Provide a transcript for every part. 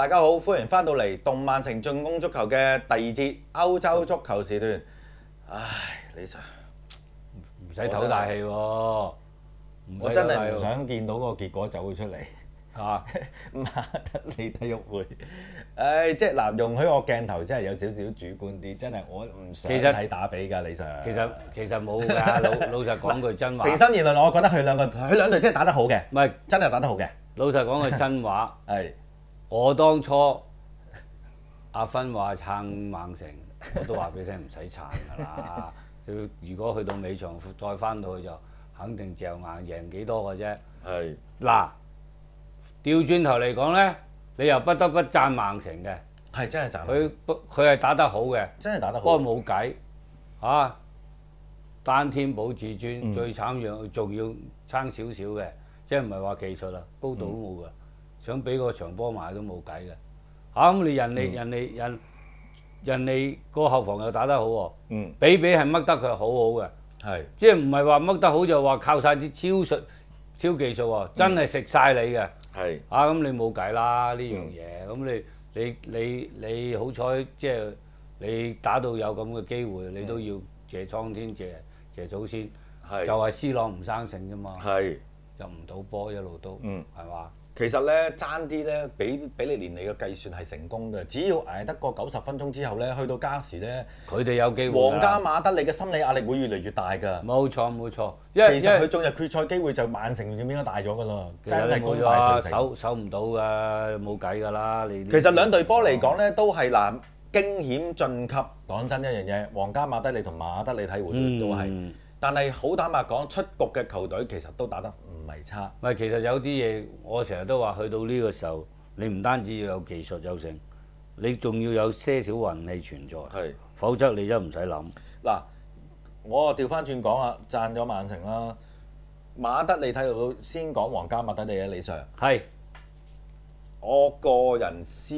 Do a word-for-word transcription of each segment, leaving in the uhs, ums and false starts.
大家好，歡迎翻到嚟動漫城進攻足球嘅第二節歐洲足球時段。唉，李 Sir， 唔使唞大氣喎， 我真係唔想見到嗰個結果走咗出嚟。 嚇， 馬德里體育會，唉，即係嗱，容許我鏡頭真係有少少主觀啲，真係我唔想睇打比㗎，李 Sir。 其實其實冇㗎，老老實講句真話。 平心而論，我覺得佢兩個佢兩隊真係打得好嘅， 唔係真係打得好嘅。 老實講句真話， 係我當初阿芬話撐曼城，我都話俾你聽唔使撐㗎啦。如果去到尾場再翻到去就肯定嚼硬贏幾多嘅啫。 係嗱，調轉頭嚟講咧，你又不得不讚曼城嘅， 係真係賺。 佢佢係打得好嘅， 真係打得好。 不過冇計嚇，單天保至尊， 嗯最慘樣仲要爭少少嘅，即係唔係話技術啊，高度都冇㗎，想俾個長波埋都冇計嘅。嚇咁你人哋、 嗯、 人哋人人哋個後防又打得好喎， 嗯， 比比係掹得佢好好嘅， 係即係唔係話掹得好就話靠晒啲超術超技術喎，真係食晒你嘅。 係啊咁你冇計啦呢樣嘢，咁你你你你好彩即係你打到有咁嘅機會，你都要謝蒼天謝謝祖先， 係就係 C 朗唔生性啫嘛， 係入唔到波一路都， 嗯係嘛？ 其實咧爭啲咧，比比利連尼嘅計算係成功嘅，只要捱得過九十分鐘之後咧，去到加時咧， 佢哋有機會㗎。 皇家馬德里嘅心理壓力會越嚟越大㗎。 冇錯冇錯，因為其實佢進入決賽機會就曼城應該大咗㗎啦， 其實真係功你冇咗敗垂成。 守守唔到㗎，冇計㗎啦你。 其實兩隊波嚟講咧，都係嗱驚險晉級。講真一樣嘢，皇家馬德里同馬德里體會都係， 嗯但係好坦白講，出局嘅球隊其實都打得唔係差。 唔係，其實有啲嘢我成日都話，去到呢個時候，你唔單止要有技術有成，你仲要有些少運氣存在， 係， 否則你真唔使諗。 嗱，我啊調翻轉講啊，讚咗曼城啦。馬德里體育會先講皇家馬德里嘅李 Sir。 係， 我個人私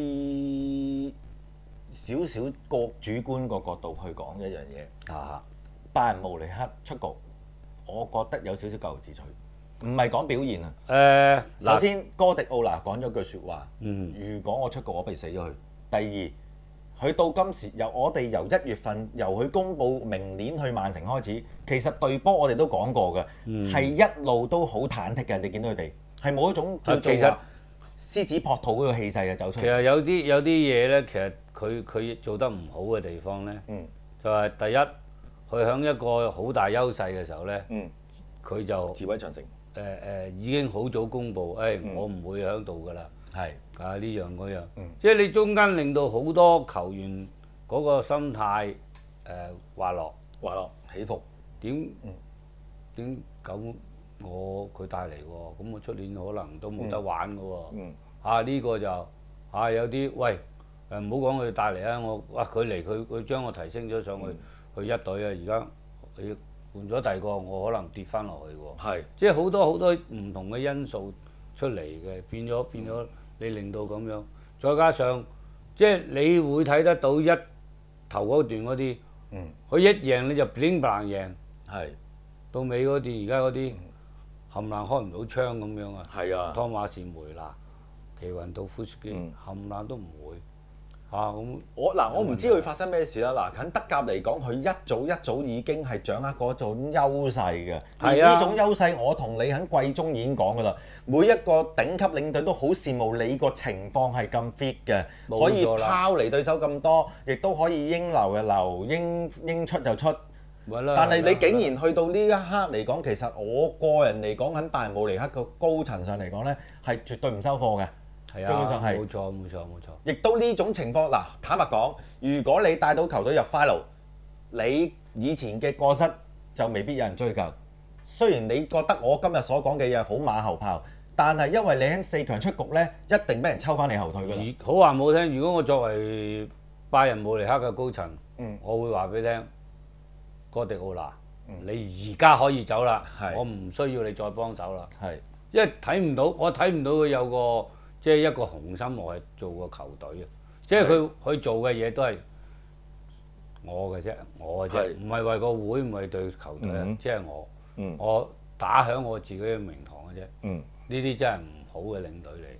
少少個主觀個角度去講一樣嘢。 啊， 拜仁慕尼黑出局，我覺得有少少咎由自取，唔係講表現啊。 誒， 首先，哥迪奧拿講咗句説話， 嗯， 如果我出局，我不如死咗佢。第二，佢到今時由我哋由一月份由佢公佈明年去曼城開始，其實對波我哋都講過嘅，係、 嗯、 一路都好忐忑嘅。你見到佢哋係冇一種叫做話獅子撲兔嗰個氣勢嘅走出嚟。 其實有啲有啲嘢咧，其實佢佢做得唔好嘅地方咧， 嗯、 就係第一，佢喺一個好大優勢嘅時候咧，佢、嗯、就自毀長城。 誒誒、呃、已經好早公佈，誒、哎嗯、我唔會喺度㗎啦。 係啊呢樣嗰樣， 嗯、 即係你中間令到好多球員嗰個心態誒、呃、滑落， 滑落起伏。 點點咁我佢帶嚟喎，咁我出年可能都冇得玩㗎喎。 嗯、 啊呢、呢個就啊有啲喂誒唔好講佢帶嚟啊，我哇佢嚟佢佢將我提升咗上去、嗯、去一隊啊，而家佢換咗第二個，我可能跌翻落去喎。 係， 即係好多好多唔同嘅因素出嚟嘅，變咗變咗。你令到咁樣，再加上即係你會睇得到一頭嗰段嗰啲，佢、嗯、一贏你就乒乓贏， 係到尾嗰段而家嗰啲冚唪唥開唔到槍咁樣啊， 係啊， 湯馬士梅拿、奇雲道夫斯基冚唪唥都唔會嚇咁。 我嗱我唔知佢發生咩事啦。嗱喺德甲嚟講，佢一早一早已經係掌握嗰種優勢嘅。而呢種優勢，我同你喺季中已經講㗎啦。每一個頂級領隊都好羨慕你個情況係咁 fit 嘅，可以拋離對手咁多，亦都可以應留就留，應應出就出。但係你竟然去到呢一刻嚟講，其實我個人嚟講喺拜仁慕尼黑個高層上嚟講咧，係絕對唔收貨嘅。 係啊， 基本上係冇錯冇錯冇錯。 亦都呢種情況嗱，坦白講，如果你帶到球隊入 final，你以前嘅過失就未必有人追究。雖然你覺得我今日所講嘅嘢好馬後炮，但係因為你喺四強出局咧，一定俾人抽翻你後腿㗎啦。 好話唔好聽，如果我作為拜仁慕尼黑嘅高層， 嗯、 我會話俾你聽，哥迪奧拿，嗯、你而家可以走啦，我唔需要你再幫手啦。係，因為睇唔到，我睇唔到佢有個即係一個雄心落去做個球隊啊！即係佢佢做嘅嘢都係我嘅啫，我嘅啫，唔係為個會，唔係對球隊啊，即係、嗯、我。嗯、我打響我自己嘅名堂嘅啫，呢啲、嗯、真係唔好嘅領隊嚟。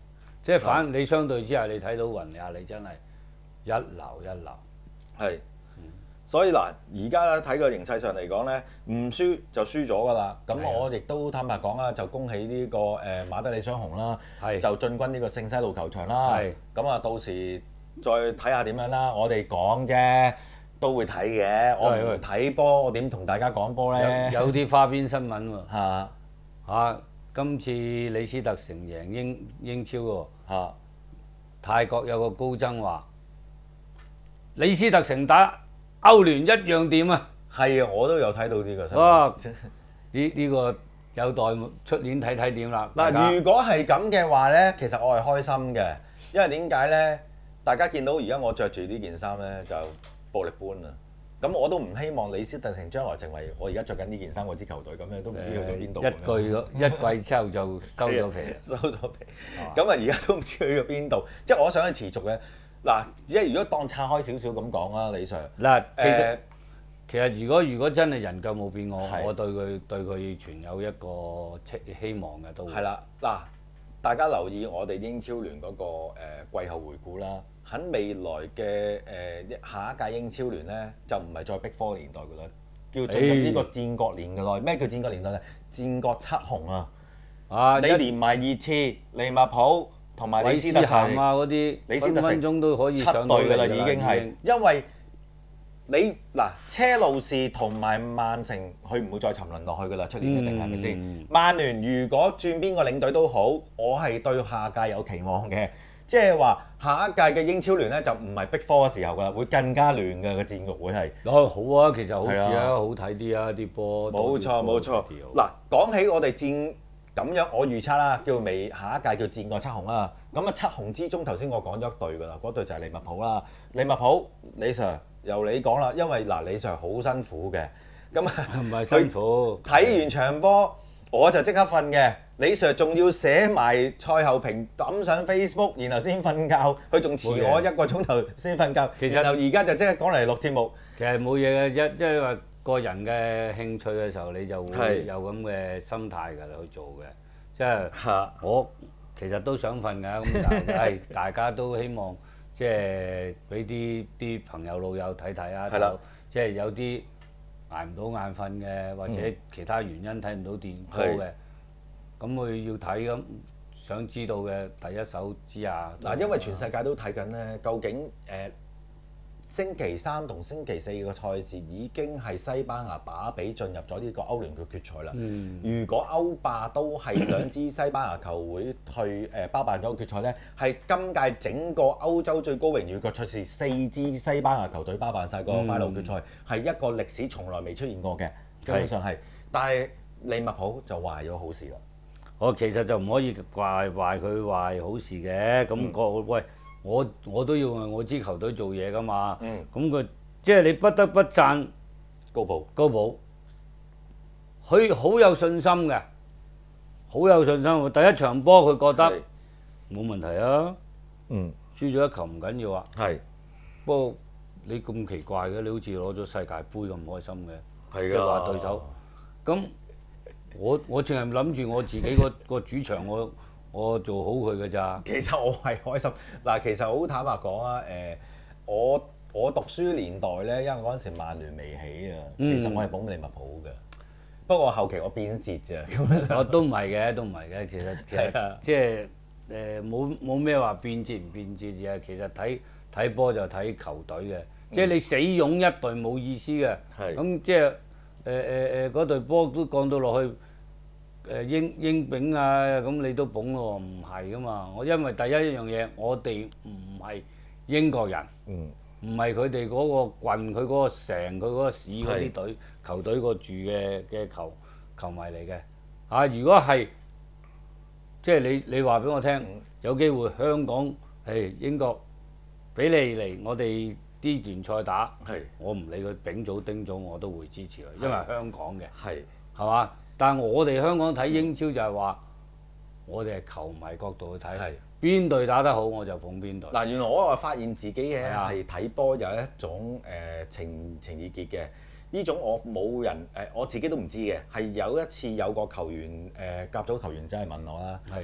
即係反你相對之下，你睇到雲尼亞利真係一流一流。 係。所以嗱，而家睇個形勢上嚟講咧，唔輸就輸咗㗎啦。咁我亦都坦白講啦，就恭喜呢個誒馬德里雙雄啦，就進軍呢個聖西路球場啦。咁啊，到時再睇下點樣啦。我哋講啫，都會睇嘅。我唔睇波，我點同大家講波咧？ 有啲花邊新聞喎。 嚇嚇！今次李斯特城贏英英超喎。 嚇！ 泰國有個高僧話：李斯特城打歐聯一樣掂啊！ 係啊，我都有睇到呢個新聞。 哇！呢呢個有待出年睇睇點啦。 嗱，如果係咁嘅話咧，其實我係開心嘅，因為點解咧？大家見到而家我着住呢件衫咧，就暴力般啊！咁我都唔希望李斯特城將來成為我而家着緊呢件衫嗰支球隊咁樣，都唔知去到邊度。 一季一季之後就收咗皮， 收咗皮。咁啊，而家都唔知去到邊度。即係我想去持續嘅。嗱，即係如果當拆開少少咁講啦，李 Sir。 嗱，其實其實如果如果真係人救冇變，我我對佢對佢存有一個希希望嘅都。 係啦，嗱，大家留意我哋英超聯嗰個誒季後回顧啦。喺未來嘅誒下一屆英超聯咧，就唔係再逼科年代㗎啦，叫進入呢個戰國年嘅內。咩叫戰國年代咧？戰國七雄啊！啊，你連埋熱刺、利物浦。同埋李斯特城啊嗰啲，分分鐘都可以上隊㗎啦，已經係。因為你嗱車路士同埋曼城，佢唔會再沉淪落去㗎啦，出年一定係咪先？曼聯如果轉邊個領隊都好，我係對下屆有期望嘅。即係話下一屆嘅英超聯咧，就唔係逼科嘅時候㗎啦，會更加亂㗎個戰局會係。 哦，好啊，其實好似啊，好睇啲啊啲波。 冇錯冇錯。嗱，講起我哋戰。咁樣我預測啦，叫未下一屆叫戰國七雄啦。咁啊七雄之中，頭先我講咗一隊㗎啦，嗰隊就係利物浦啦。利物浦，李 Sir 由你講啦，因為嗱李 Sir 好辛苦嘅，咁啊唔係辛苦， 睇完場波我就即刻瞓嘅。李 Sir 仲要寫埋賽後評抌上 Facebook，然後先瞓覺。佢仲遲我一個鐘頭先瞓覺。其實然後而家就即刻講嚟錄節目。 其實冇嘢嘅，一即係話。個人嘅興趣嘅時候，你就會有咁嘅心態㗎，你去做嘅。即係我其實都想瞓㗎，咁但係大家都希望即係俾啲啲朋友老友睇睇啊。係啦。即係有啲捱唔到眼瞓嘅，或者其他原因睇唔到電波嘅，咁佢要睇咁想知道嘅第一手知下。 嗱，因為全世界都睇緊咧，究竟誒？星期三同星期四嘅賽事已經係西班牙打比進入咗呢個歐聯嘅決賽啦。嗯、如果歐霸都係兩支西班牙球會去誒包辦咗個決賽呢，係今屆整個歐洲最高榮譽嘅賽事，四支西班牙球隊包辦晒個 final 決賽，係、嗯、一個歷史從來未出現過嘅，基本上係。是但係利物浦就壞咗好事啦。 我其實就唔可以怪壞佢壞好事嘅，咁、那個、嗯、喂。我我都要為我支球隊做嘢㗎嘛，咁佢、嗯、即係你不得不讚高普， 高普，佢好有信心嘅，好有信心。第一場波佢覺得冇問題啊，嗯，輸咗一球唔緊要啊，係。不過你咁奇怪嘅，你好似攞咗世界盃咁唔開心嘅，即係話對手。咁我我淨係諗住我自己個個主場我。我做好佢㗎咋？ 其實我係開心嗱，其實好坦白講啊，誒，我我讀書年代咧，因為嗰陣時曼聯未起啊，其實我係捧利物浦嘅。不過後期我變節啫，咁我都唔係嘅，都唔係嘅。其實其實即係誒冇冇咩話變節唔變節嘅，其實睇睇波就睇球隊嘅，即係你死擁一隊冇意思嘅。係。咁即係誒誒誒嗰隊波都降到落去。誒英英丙啊，咁你都捧咯，唔係噶嘛？我因為第一一樣嘢，我哋唔係英國人，唔係佢哋嗰個郡，佢嗰個城，佢嗰個市嗰啲隊球隊個住嘅嘅球球迷嚟嘅。啊，如果係即係你你話俾我聽，嗯、有機會香港係英國俾你嚟我哋啲聯賽打，是我唔理佢丙組丁組我都會支持佢，因為香港嘅係係嘛？但係我哋香港睇英超就係話，我哋係球迷角度去睇，邊隊打得好我就捧邊隊。嗱，原來我又發現自己嘅係睇波有一種誒、呃、情情意結嘅，呢種我冇人誒、呃、我自己都唔知嘅，係有一次有個球員誒、呃、甲組球員真係問我啦，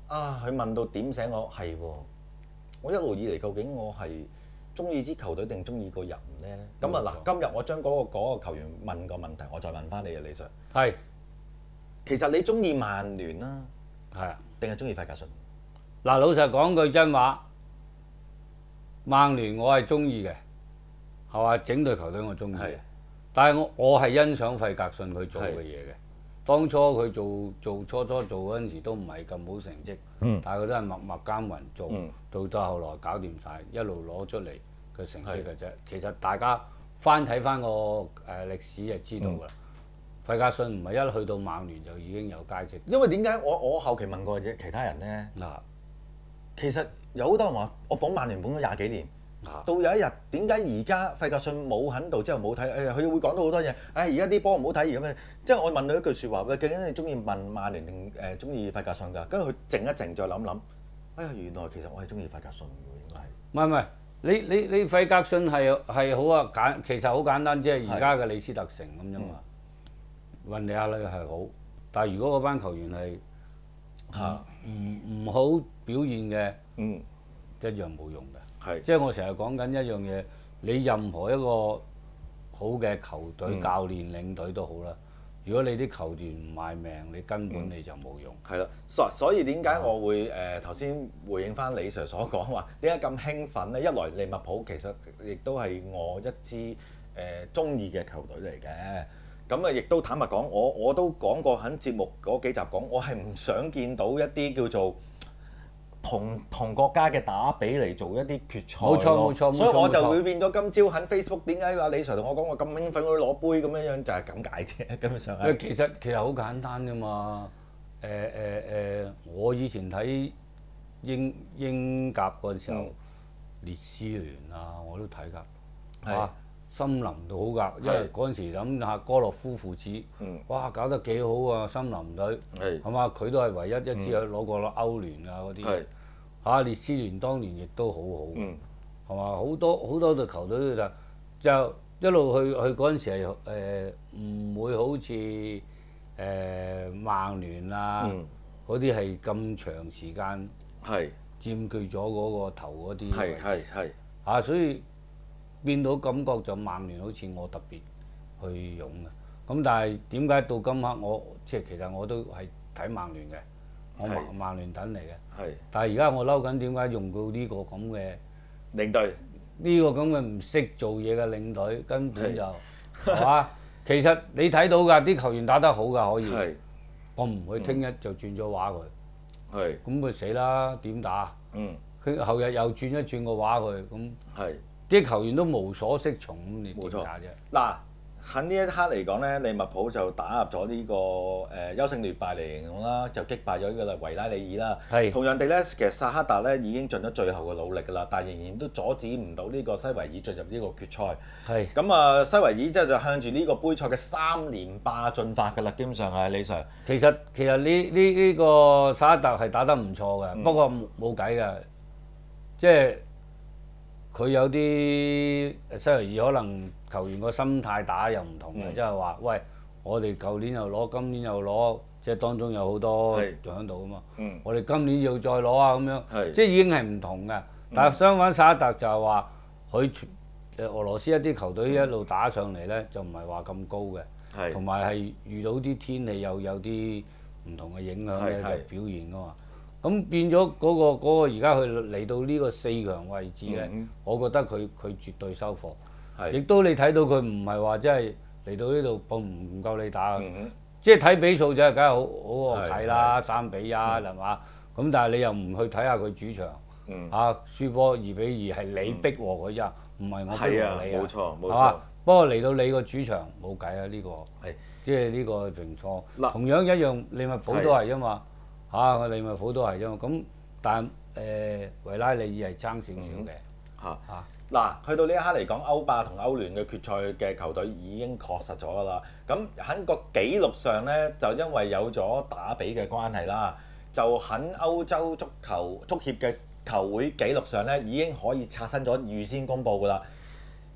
啊，佢問到點醒我係喎，我一路以嚟究竟我係中意支球隊定中意個人咧？咁啊嗱，今日我將嗰、嗰個嗰個球員問個問題，我再問翻你啊，李 Sir。 係。 其實你中意曼聯啦， 係啊， 定係中意費格遜？ 嗱，老實講句真話，曼聯我係中意嘅，係嘛？整隊球隊我中意嘅，但係我我係欣賞費格遜佢做嘅嘢嘅。當初佢做做初初做嗰陣時都唔係咁好成績，嗯、但係佢都係默默耕耘做，嗯、到到後來搞掂晒，一路攞出嚟嘅成績嘅啫。其實大家翻睇翻個誒歷史就知道㗎啦。嗯費格遜唔係一去到曼聯就已經有佳績， 因為點解我我後期問過嘅其他人咧？嗱，其實有好多人話我捧曼聯捧咗廿幾年，到有一日點解而家費格遜冇喺度之後冇睇？誒，佢會講到好多嘢。誒，而家啲波唔好睇，而家咩？即係我問佢一句説話，喂，究竟你中意問曼聯定誒中意費格遜㗎？跟住佢靜一靜，再諗諗，哎呀，原來其實我係中意費格遜㗎，應該係。 唔係唔係，你你你費格遜係係好啊簡，其實好簡單，即係而家嘅李斯特城咁啫嘛。運利亞利係好，但係如果嗰班球員係嚇唔唔好表現嘅，嗯，一樣冇用嘅。係，即係我成日講緊一樣嘢，你任何一個好嘅球隊、教練、領隊都好啦。如果你啲球員唔賣命，你根本你就冇用。 係啦，所所以點解我會誒頭先回應翻李 Sir 所講話，點解咁興奮咧？一來利物浦其實亦都係我一支誒中意嘅球隊嚟嘅。咁啊，亦都坦白講，我我都講過喺節目嗰幾集講，我係唔想見到一啲叫做同同國家嘅打比嚟做一啲決賽。 冇錯冇錯， 所以我就會變咗今朝喺 Facebook 點解話李 Sir 同我講我咁興奮去攞杯咁樣樣，就係咁解啫，根本上係。 其實其實好簡單啫嘛。誒誒誒，我以前睇英英甲嗰陣時候，嗯、列斯聯啊，我都睇㗎。係。森林都好㗎，因為嗰陣時諗下哥洛夫父子，嗯、哇搞得幾好啊！森林隊係嘛，佢都係唯一一支有攞過歐聯啊嗰啲，嚇、啊、列斯聯當年亦都好好，係嘛、嗯？好多好多隊球隊就就一路去去嗰陣時係誒唔會好似誒、呃、曼聯啊嗰啲係咁長時間係佔據咗嗰個頭嗰啲，係係係嚇，所以。變到感覺就曼聯好似我特別去勇嘅，咁但係點解到今刻我即係其實我都係睇曼聯嘅，我曼曼聯等嚟嘅。係。但係而家我嬲緊點解用到呢個咁嘅領隊？呢個咁嘅唔識做嘢嘅領隊根本就係嘛？其實你睇到㗎，啲球員打得好㗎可以。係。我唔會聽日就轉咗話佢。係。咁佢死啦，點打？嗯。佢後日又轉一轉個話佢，咁。係。啲球員都無所適從，咁你點解啫？ 嗱，喺呢一刻嚟講咧，利物浦就打入咗呢個誒優勝劣敗嚟形容啦，就擊敗咗呢個維拉利爾啦。係。同樣地咧，其實薩克達咧已經盡咗最後嘅努力㗎啦，但係仍然都阻止唔到呢個西維爾進入呢個決賽。係。咁啊，西維爾即係就向住呢個杯賽嘅三連霸進發㗎啦，基本上係李 Sir。 其實其實呢呢呢個薩克達係打得唔錯嘅，嗯、不過冇計㗎，即係。佢有啲西維爾可能球員個心態打又唔同嘅，即係話喂，我哋舊年又攞，今年又攞，即係當中有好多仲喺度啊嘛。嗯、我哋今年要再攞啊咁樣，是即係已經係唔同嘅。但係相反，薩克達就係話佢誒俄羅斯一啲球隊一路打上嚟咧，就唔係話咁高嘅，同埋係遇到啲天氣又有啲唔同嘅影響咧，就表現噶嘛。咁變咗嗰個嗰個而家佢嚟到呢個四強位置咧，嗯、我覺得佢佢絕對收貨，亦是都你睇到佢唔係話真係嚟到呢度唔唔夠你打，嗯、即係睇比數就係梗係好好好睇啦，三比一係嘛？咁但係你又唔去睇下佢主場，嗯、啊輸波二比二係你逼和佢啫，唔係我逼和你啊，冇錯冇錯。不過嚟到你個主場冇計啊，呢個即係呢個平錯，是同樣一樣利物浦都係啫嘛。嚇、啊！利物浦都係啫嘛，咁但係誒、呃、維拉利爾係爭少少嘅嚇嚇。 嗱，去到呢一刻嚟講，歐霸同歐聯嘅決賽嘅球隊已經確實咗㗎啦。咁喺個紀錄上咧，就因為有咗打比嘅關係啦，就喺歐洲足球足協嘅球會紀錄上咧，已經可以刷新咗預先公佈㗎啦。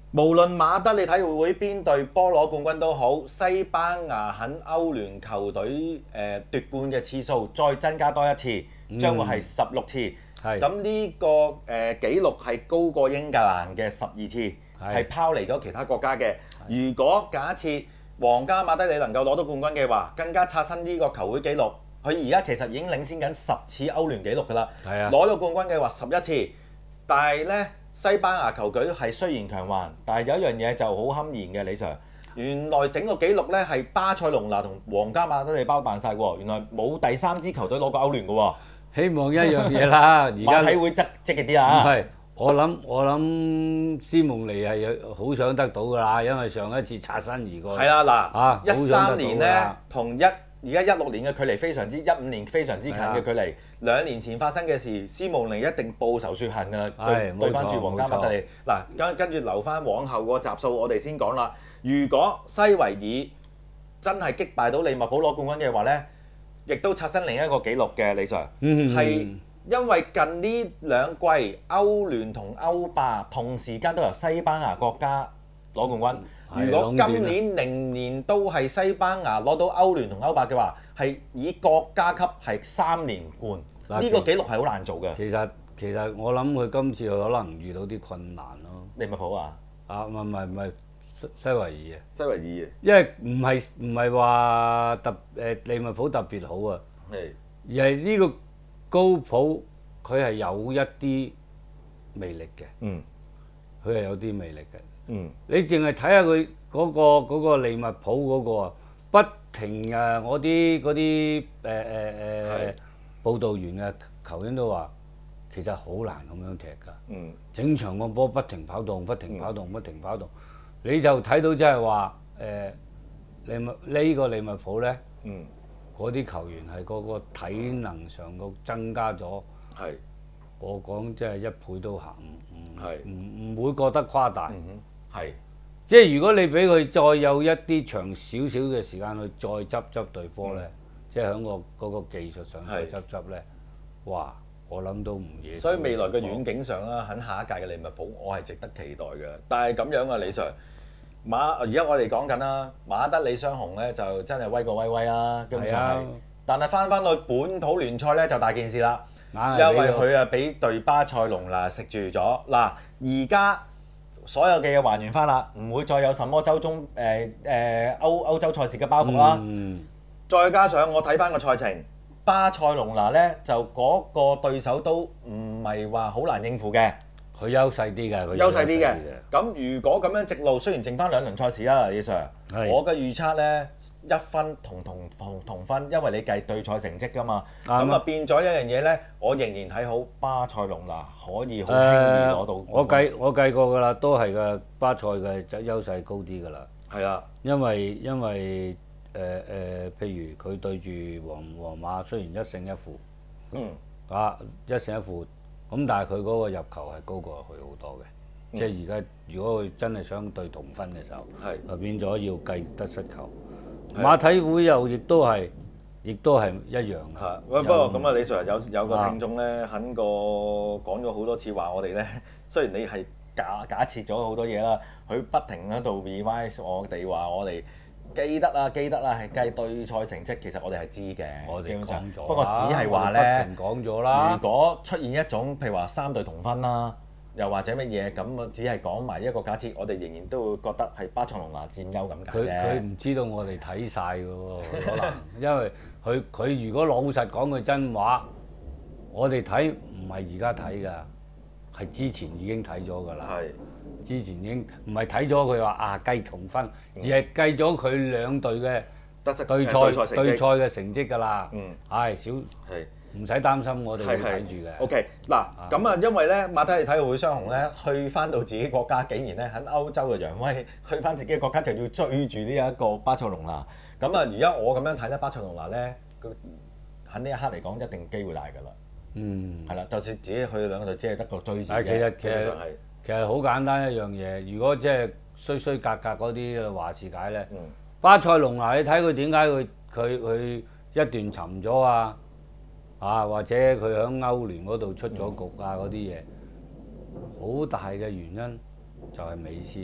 無論馬德里體育會邊隊波攞冠軍都好，西班牙喺歐聯球隊誒、呃、奪冠嘅次數再增加多一次，將會係十六次。咁呢、嗯、個誒、呃、紀錄係高過英格蘭嘅十二次，係拋離咗其他國家嘅。如果假設皇家馬德里能夠攞到冠軍嘅話，更加刷新呢個球會紀錄。佢而家其實已經領先緊十次歐聯紀錄㗎啦。攞到冠軍嘅話十一次，但係呢。西班牙球隊係雖然強橫，但係有一樣嘢就好堪言嘅，李 Sir。原來整個紀錄咧係巴塞隆拿同皇家馬德里包辦晒喎。原來冇第三支球隊攞過歐聯嘅喎。 希望一樣嘢啦，而家馬體會積積極啲啊！ 唔係，我諗我諗斯蒙尼係好想得到㗎啦，因為上一次擦身而過。 係啦，嗱，一三啊年咧同一。而家一六年嘅距離非常之一五年非常之近嘅距離，兩年前發生嘅事，斯慕尼一定報仇雪恨㗎，對對翻住皇家馬德里。嗱，跟跟住留翻往後個集數，我哋先講啦。如果西維爾真係擊敗到利物浦攞冠軍嘅話咧，亦都刷新另一個紀錄嘅，李 Sir。嗯。係因為近呢兩季歐聯同歐霸同時間都由西班牙國家攞冠軍。如果今年零年都係西班牙攞到歐聯同歐霸嘅話，係以國家級係三連冠，呢實個紀錄係好難做嘅。 其實其實我諗佢今次可能遇到啲困難咯。 利物浦啊？ 啊唔係唔係唔係西西維爾啊？ 西維爾啊？ 因為唔係唔係話特誒利物浦特別好啊， 係而係呢個高普佢係有一啲魅力嘅。嗯，佢係有啲魅力嘅。嗯，你淨係睇下佢嗰個嗰個利物浦嗰個啊，不停啊！我啲嗰啲誒誒誒報導員啊、球員都話，其實好難咁樣踢㗎。嗯，整場個波不停跑動、不停跑動、不停跑動，你就睇到即係話誒利物呢個利物浦咧，嗯，嗰啲球員係嗰個體能上個增加咗。係，我講即係一倍都行，唔唔唔會覺得誇大。 係， 即係如果你俾佢再有一啲長少少嘅時間去再執執隊波咧，即係喺個嗰個技術上再執執咧，哇！我諗都唔嘢。 所以未來嘅遠景上啦，喺下一屆嘅利物浦，我係值得期待嘅。但係咁樣啊，李 Sir，馬而家我哋講緊啦，馬德里雙雄咧就真係威過威威啦，基本上係。但係翻翻去本土聯賽咧就大件事啦，因為佢啊俾隊巴塞隆拿食住咗。嗱，而家所有嘅嘢還原翻啦，唔會再有什麼周中誒誒歐歐洲賽事嘅包袱啦。嗯、再加上我睇翻個賽程，巴塞隆拿咧就嗰個對手都唔係話好難應付嘅。 佢優勢啲嘅，佢優勢啲嘅。咁如果咁樣直路，雖然剩翻兩輪賽事啦，李 Sir，是我嘅預測咧一分同同同同分，因為你計對賽成績㗎嘛。咁啊、嗯、變咗一樣嘢咧，我仍然睇好巴塞隆拿可以好輕易攞到、呃。我計我計過㗎啦，都係嘅，巴塞嘅優勢高啲㗎啦。 係啊， 因為因為誒誒、呃呃，譬如佢對住皇皇馬，雖然一勝一負，嗯，啊一勝一負。咁但係佢嗰個入球係高過佢好多嘅，嗯、即係而家如果佢真係想對同分嘅時候，是就變咗要計得失球。是馬體會又亦都係，亦都係一樣。 係，不過咁啊，李 Sir 有有個聽眾咧，喺個講咗好多次話我哋咧，雖然你係假假設咗好多嘢啦，佢不停喺度 revise 我哋話我哋。記得啊，記得啊，係計對賽成績，其實我哋係知嘅。 我哋講咗， 不過只係話咧， 不停講咗啦。 如果出現一種譬如話三隊同分啦，又或者乜嘢咁啊，只係講埋一個假設，我哋仍然都會覺得係巴塞隆拿佔優咁解啫。 佢佢唔知道我哋睇晒㗎喎，可能因為佢佢如果老實講句真話，我哋睇唔係而家睇㗎，係之前已經睇咗㗎啦。係。之前已經唔係睇咗佢話啊計同分，而係計咗佢兩隊嘅對賽對賽嘅成績㗎啦。嗯，係少係唔使擔心，我哋會睇住嘅。 OK，嗱咁啊，因為咧馬體會體育會雙雄咧去翻到自己國家，竟然咧喺歐洲嘅揚威，去翻自己嘅國家就要追住呢一個巴塞隆拿。咁啊，而家我咁樣睇咧，巴塞隆拿咧，喺呢一刻嚟講一定機會大㗎啦。嗯，係啦，就算自己去兩隊，只係得個追字啫。 其實其實係。其實好簡單一樣嘢，如果即係衰衰格格嗰啲話事解咧，嗯、巴塞隆拿你睇佢點解佢佢佢一段沉咗啊？啊或者佢喺歐聯嗰度出咗局啊嗰啲嘢，好大嘅原因就係美斯。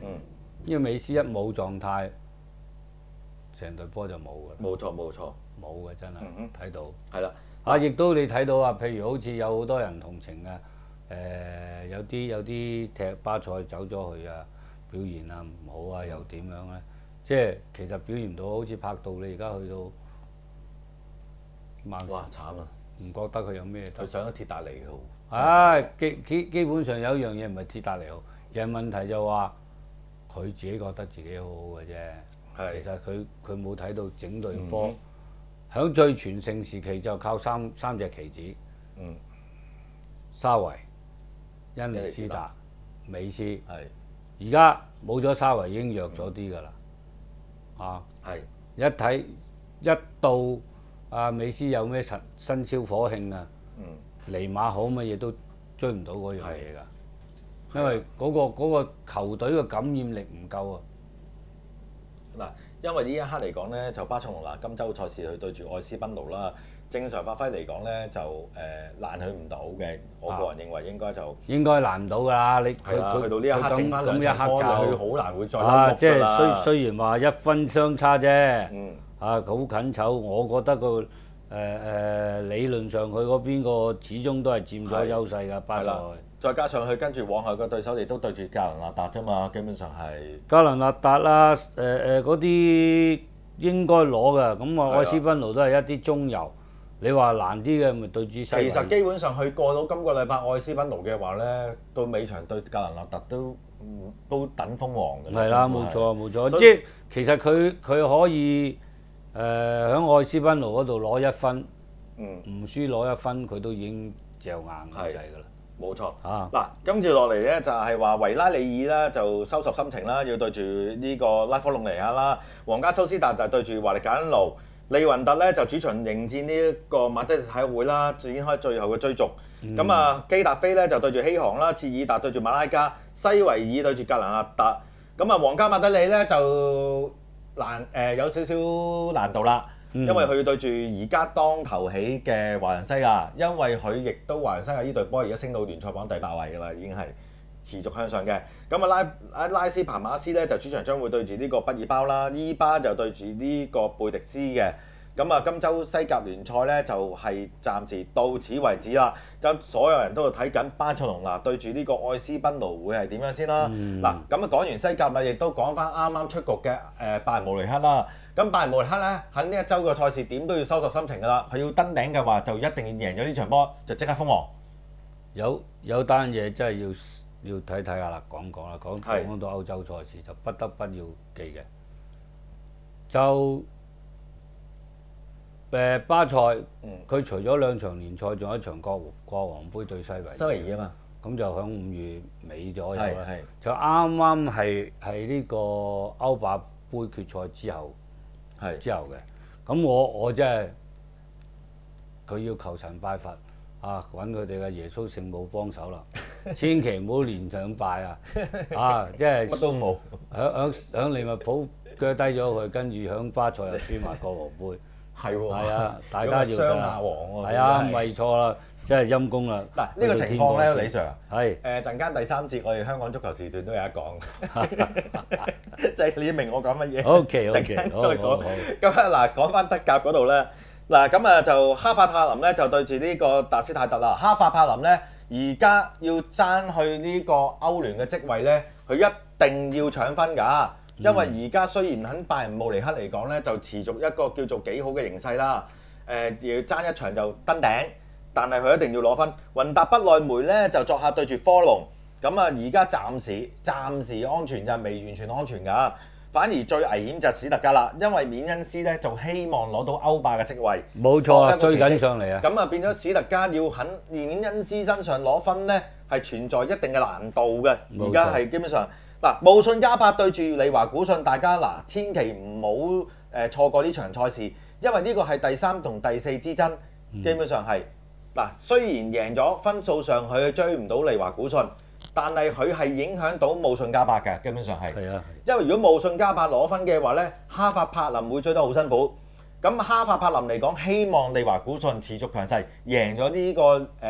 嗯。 因為美斯一冇狀態，成隊波就冇㗎啦。 冇錯冇錯。 冇嘅真係睇到。 係啦。 啊！亦都你睇到啊，譬如好似有好多人同情啊，誒、有啲有啲踢巴塞走咗去啊，表現啊唔好啊，又點樣咧？即係其實表現唔到，好似拍到你而家去到曼哇！慘啊！ 唔覺得佢有咩？ 佢上咗鐵達尼號。 唉，基基基本上有一樣嘢唔係鐵達尼號，而係問題就話佢自己覺得自己好好嘅啫。 係。 其實佢佢冇睇到整隊波。喺最全盛時期就靠三三隻棋子， 嗯， 沙維、恩尼斯達、美斯， 係。 而家冇咗沙維已經弱咗啲㗎啦，啊， 係。 一睇一到阿美斯有咩新新超火慶啊， 嗯， 尼馬好乜嘢都追唔到嗰樣嘢㗎，因為嗰個嗰個球隊嘅感染力唔夠啊。 嗱，因為呢一刻嚟講咧，就巴塞隆拿今週賽事佢對住愛斯賓奴啦，正常發揮嚟講咧就誒難佢唔到嘅，我個人認為應該就應該難唔到㗎啦，你係啊，去到呢一刻剩翻兩場波，佢好難會再啊，即係甩碌㗎啦。 雖雖然話一分相差啫， 嗯， 啊好緊湊，我覺得個誒誒理論上佢嗰邊個始終都係佔咗優勢㗎，巴塞。 再加上佢跟住往後嘅對手，亦都對住格蘭納達啫嘛，基本上係。 格蘭納達啦，誒誒嗰啲應該攞㗎，咁啊愛斯賓奴都係一啲中游。你話難啲嘅咪對住西維。 其實基本上佢過到今個禮拜愛斯賓奴嘅話咧，到尾場對格蘭納達都都等封王㗎。 係啦，冇錯冇錯，即係其實佢佢可以誒喺愛斯賓奴嗰度攞一分， 嗯， 唔輸攞一分，佢都已經嚼硬咁滯㗎啦。 冇錯， 啊！ 嗱，跟住落嚟咧就係話維拉利爾啦，就收拾心情啦，要對住呢個拉科隆尼亞啦。皇家蘇斯達就對住華力簡恩奴，利雲特咧就主場迎戰呢一個馬德里體育會啦，展開最後嘅追逐。咁啊、嗯，基達菲咧就對住希昂啦，切爾達對住馬拉加，西維爾對住格蘭納達。咁啊，皇家馬德里咧就難誒、呃、有少少難度啦。因為佢對住而家當頭起嘅華倫西亞，因為佢亦都華倫西亞呢隊波而家升到聯賽榜第八位㗎啦，已經係持續向上嘅。咁啊拉拉斯帕馬斯咧就主場將會對住呢個畢爾包啦，伊巴就對住呢個貝迪斯嘅。咁啊，今週西甲聯賽咧就係暫時到此為止啦。就所有人都睇緊巴塞隆拿對住呢個愛斯賓奴會係點樣先啦。嗱、嗯，咁啊講完西甲咪亦都講翻啱啱出局嘅誒拜仁慕尼黑啦。咁拜仁慕尼黑咧喺呢一週嘅賽事點都要收拾心情㗎啦。佢要登頂嘅話，就一定要贏咗呢場波，就即刻封王。 有有單嘢真係要要睇睇下啦，講講啦，講講到歐洲賽事就不得不要記嘅，就。誒巴塞，佢、嗯、除咗兩場聯賽，仲有一場國國王杯對西維。 西維爾啊嘛， 咁就響五月尾左右啦。就啱啱係係呢個歐霸杯決賽之後，係之後嘅。咁我我真係佢要求神拜佛啊，揾佢哋嘅耶穌聖母幫手啦，千祈唔好連兩敗啊！啊，即係乜都冇。 響響響利物浦腳低咗佢，跟住響巴塞又輸埋國王杯。 係喎， 係啊，大家要㗎。雙亞王喎， 係啊，唔係錯啦，真係陰公啦。 嗱，呢個情況咧，李 Sir 係誒陣間第三節，我哋香港足球時段都有得講，即係你明我講乜嘢。 O K O K， 陣間再講。咁啊嗱，講翻德甲嗰度咧，嗱咁啊就哈法柏林咧就對住呢個達斯泰特啦。哈法柏林咧而家要爭去呢個歐聯嘅職位咧，佢一定要搶分㗎。因為而家雖然喺拜仁慕尼黑嚟講咧，就持續一個叫做幾好嘅形勢啦。誒、呃，要爭一場就登頂，但係佢一定要攞分。雲達不萊梅咧就作客對住科隆，咁啊而家暫時暫時安全就未完全安全㗎。反而最危險就係史特加啦，因為緬恩斯咧就希望攞到歐霸嘅職位。 冇錯啊，追緊上嚟啊！ 咁啊變咗史特加要喺緬恩斯身上攞分咧，係存在一定嘅難度嘅。而家係基本上。嗱，慕遜加柏對住利華古遜，大家嗱千祈唔好誒錯過呢場賽事，因為呢個係第三同第四之爭，基本上係嗱、嗯、雖然贏咗分數上佢追唔到利華古遜，但係佢係影響到慕遜加柏嘅，基本上係。係啊。因為如果慕遜加柏攞分嘅話咧，哈法柏林會追得好辛苦。咁哈法柏林嚟講，希望利華古遜持續強勢，贏咗呢、這個誒。呃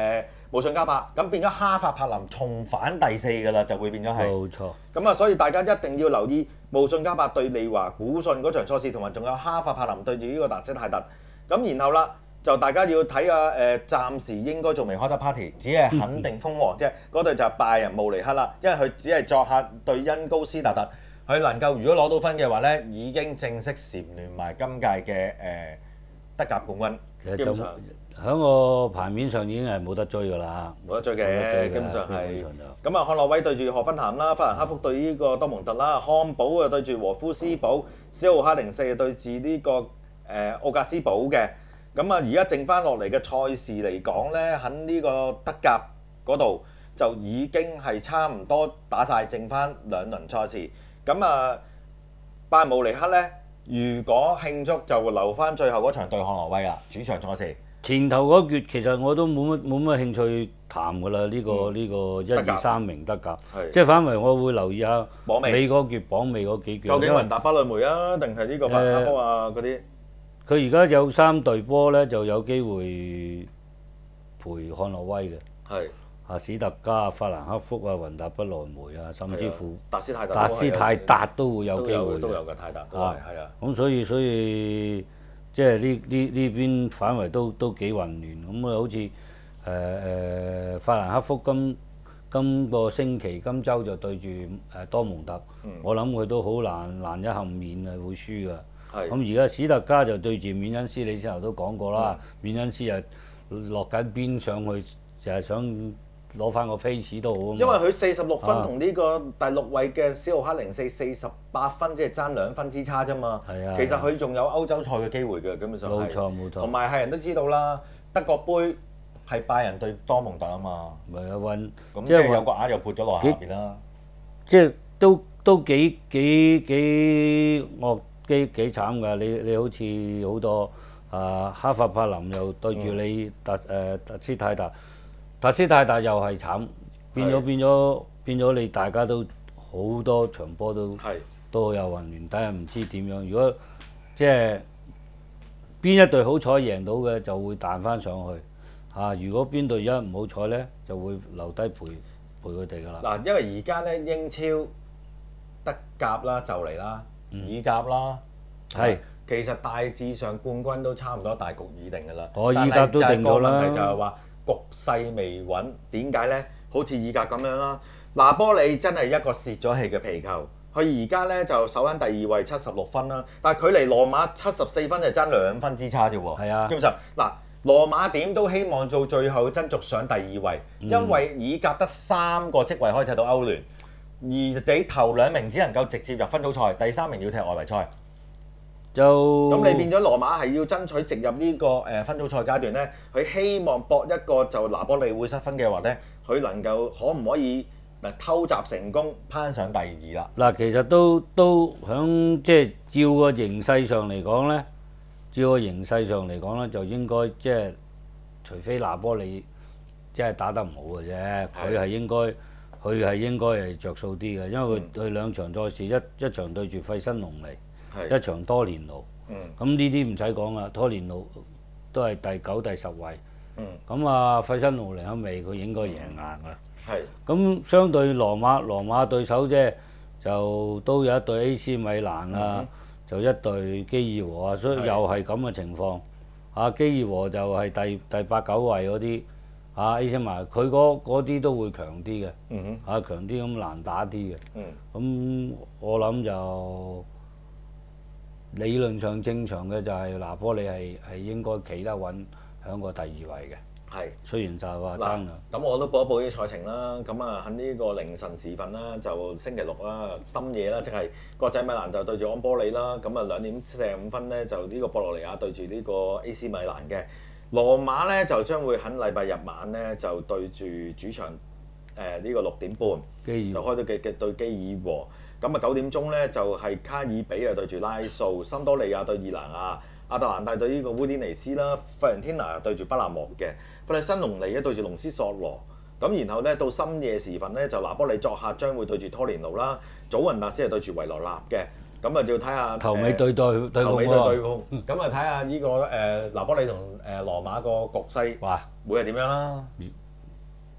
無信加八，咁變咗哈法柏林重返第四㗎啦，就會變咗係。 冇錯。 咁啊，所以大家一定要留意無信加八對利華古信嗰場賽事，同埋仲有哈法柏林對住呢個達斯泰特。咁然後啦，就大家要睇下誒，暫時應該仲未開得 party， 只係肯定封王，即係嗰隊就係拜仁慕尼黑啦，因為佢只係作客對恩高斯達特。佢能夠如果攞到分嘅話咧，已經正式蟬聯埋今屆嘅誒德甲冠軍。 其實就喺個牌面上已經係冇得追㗎啦， 冇得追嘅，基本上係。咁啊，漢諾威對住荷芬咸啦，法蘭克福對呢個多蒙特啦，漢堡啊對住和夫斯堡，史浩克零四啊對住呢個誒奧格斯堡嘅。咁啊，而家剩翻落嚟嘅賽事嚟講咧，喺呢個德甲嗰度就已經係差唔多打晒，剩翻兩輪賽事。咁啊，拜仁慕尼黑咧，如果慶祝就會留翻最後嗰場對漢諾威啦，主場賽事。 前頭嗰橛其實我都冇乜冇乜興趣談㗎啦，呢個呢個一二三名德甲，即係反為我會留意下尾嗰橛榜尾嗰幾橛。 究竟雲達不萊梅啊，定係呢個法蘭克福啊嗰啲？ 佢而家有三隊波咧，就有機會陪漢諾威嘅。 係。 啊，史特加、法蘭克福啊、雲達不萊梅啊，甚至乎達斯泰達達斯泰達都會有機會。 都有嘅泰達都係係啊。 咁所以所以即係呢呢呢邊範圍都都幾混亂。咁啊，好似誒誒法蘭克福今今個星期今週就對住誒多蒙特， 嗯、 我諗佢都好難難一幸免啊，會輸㗎。咁而家史特加就對住緬恩斯，你先頭都講過啦。緬恩斯啊落緊邊上去，就係想攞翻個 pace 都好啊嘛。 因為佢四十六分同呢個第六位嘅史浩克零四四十八分，即係爭兩分之差啫嘛。 係啊。 其實佢仲有歐洲賽嘅機會嘅，基本上係。 冇錯冇錯。 同埋係人都知道啦，德國杯係拜仁對多蒙特啊嘛。 咪啊運。 咁即係有個額又撥咗落下邊啦。 即係都都幾幾幾惡幾幾慘㗎！你你好似好多啊哈法柏林又對住你達誒達斯泰達。達斯泰達又係慘，變咗變咗變咗你大家都好多場波都都好有混亂，但係唔知點樣。如果即係邊一隊好彩贏到嘅，就會彈翻上去嚇、啊。如果邊隊一唔好彩咧，就會留低陪陪佢哋㗎啦。 嗱，因為而家咧英超、德甲啦就嚟啦，意甲啦，係、嗯、其實大致上冠軍都差唔多大局已定㗎啦。 我意甲都定咗啦。 但係就係個問題就係話，局勢未穩，點解呢？好似意甲咁樣啦，拿波里真係一個泄咗氣嘅皮球，佢而家呢就守緊第二位，七十六分啦。但係距離羅馬七十四分就爭兩分之差啫喎。 係啊， 基本上嗱，羅馬點都希望做最後爭逐上第二位，嗯、因為意甲得三個職位可以踢到歐聯，而你頭兩名只能夠直接入分組賽，第三名要踢外圍賽。 就咁你變咗羅馬係要爭取直入呢個誒分組賽階段咧，佢希望搏一個就拿波利會失分嘅話咧，佢能夠可唔可以嗱偷襲成功攀上第二啦？ 嗱，其實都都響即係照個形勢上嚟講咧，照個形勢上嚟講咧，就應該即係除非拿波利即係打得唔好嘅啫，佢係應該佢係應該係着數啲嘅，因為佢佢兩場賽事一一場對住費辛龍尼。一場多連奴，咁呢啲唔使講啦，多連奴都係第九、第十位，咁、嗯、啊費辛奴嚟咗未？佢應該贏硬啦。係、嗯，咁相對羅馬，羅馬對手啫，就都有一隊 A C 米蘭啊，嗯、就一隊基爾和啊，所以又係咁嘅情況。啊基爾和就係第第八九位嗰啲，啊 A C 米蘭佢嗰啲都會強啲嘅，嗯、啊強啲咁難打啲嘅。咁、嗯、我諗就。理論上正常嘅就係拿波利係係應該企得穩響個第二位嘅。係，雖然就係話爭啊。 咁我都報一報啲賽程啦。咁啊喺呢個凌晨時分啦，就星期六啦，深夜啦，即係國際米蘭就對住安波里啦。咁啊兩點四十五分咧，就呢個博洛尼亞對住呢個 A C 米蘭嘅。羅馬咧就將會喺禮拜日晚咧就對住主場誒呢、呃呢個六點半就開到嘅嘅對基爾和。咁啊九點鐘咧就係、是、卡爾比啊對住拉素，森多利亞對伊蘭亞，亞特蘭大對呢個烏迪尼斯啦，費倫天拿對住巴勒莫嘅，費利辛龍尼咧對住龍斯索羅。咁然後咧到深夜時分咧就拿波利作客將會對住拖連奴啦，祖雲達斯係對住維羅納嘅。咁啊就要睇下頭尾對對對頭尾對對碰。咁啊睇下呢個誒拿波利同誒羅馬個局勢哇會係點樣啦？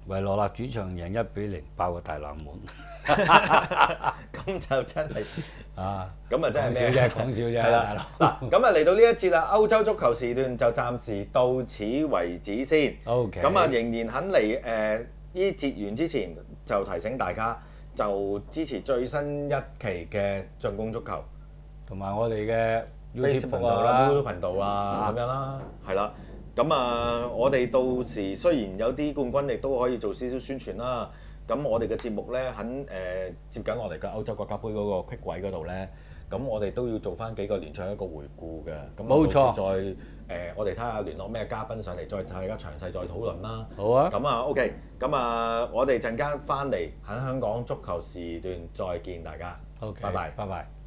維羅納主場贏一比零，爆個大冷門。 咁就真係啊！ 咁啊真係咩啫？講笑啫， 係啦。嗱，咁啊嚟到呢一節啦，歐洲足球時段就暫時到此為止先。 OK。 咁啊，仍然肯嚟誒呢節完之前就提醒大家，就支持最新一期嘅進攻足球， 同埋我哋嘅 Facebook 啊、YouTube 頻道啊咁樣啦，係啦。咁啊，我哋到時雖然有啲冠軍，亦都可以做少少宣傳啦。咁我哋嘅節目咧，喺誒、呃、接緊我哋嘅歐洲國家杯嗰個 quick 位嗰度咧，咁我哋都要做翻幾個聯賽一個回顧嘅。咁冇錯。 再誒、呃，我哋睇下聯絡咩嘉賓上嚟，再大家詳細再討論啦。 好啊。 咁啊 OK，咁啊我哋陣間翻嚟喺香港足球時段再見大家。 OK， 拜拜， 拜拜。